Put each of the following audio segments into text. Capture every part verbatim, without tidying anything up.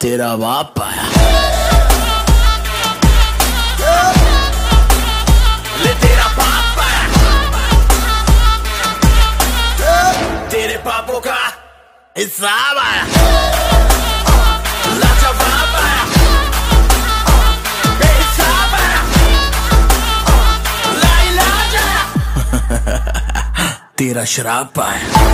तेरा बाप आया, ले तेरा बाप आया, तेरे पापों का हिसाब आया, लाजवाब आया, बेहिसाब आया, लाइलाज आया, तेरा शराब आया।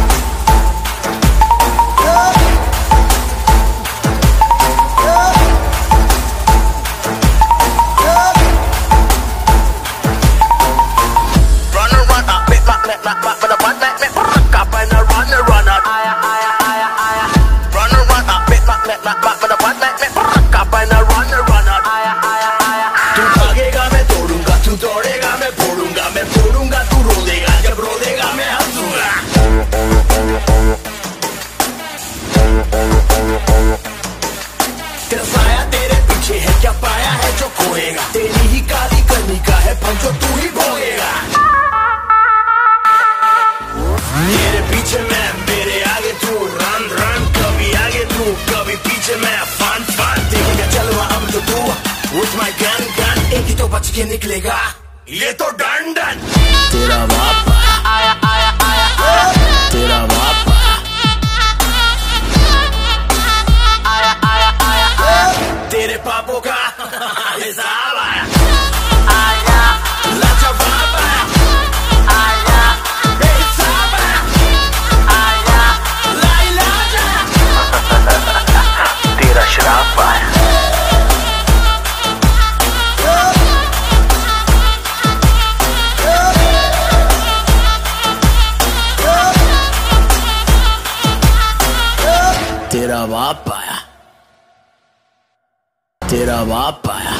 तू भागेगा मैं तोड़ूंगा, तू दौड़ेगा मैं फोड़ूंगा, मैं फोड़ूंगा तू रो देगा, जब रो देगा मैं हंसूंगा। तेरा साया तेरे पीछे है, क्या पाया है जो खोएगा, तेरी ही काली करनी का है फल जो तू ही भोगेगा। तेरे पीछे मैं, मेरे आगे तू, रन रन, कभी आगे तू कभी पीछे मैं, फन फन देखेगा चलवा अब तो तू, with my gun gun, एक ही तो बच के निकलेगा, ये तो डन डन। तेरा बाप आया आया आया आया, तेरा बाप आया आया आया आया, तेरे पापों का हिसाब आया, आया लाजवाब आया, आया बेहिसाब आया, आया लाइलाज आया, तेरा शराब आया। तेरा बाप आया, तेरा बाप आया।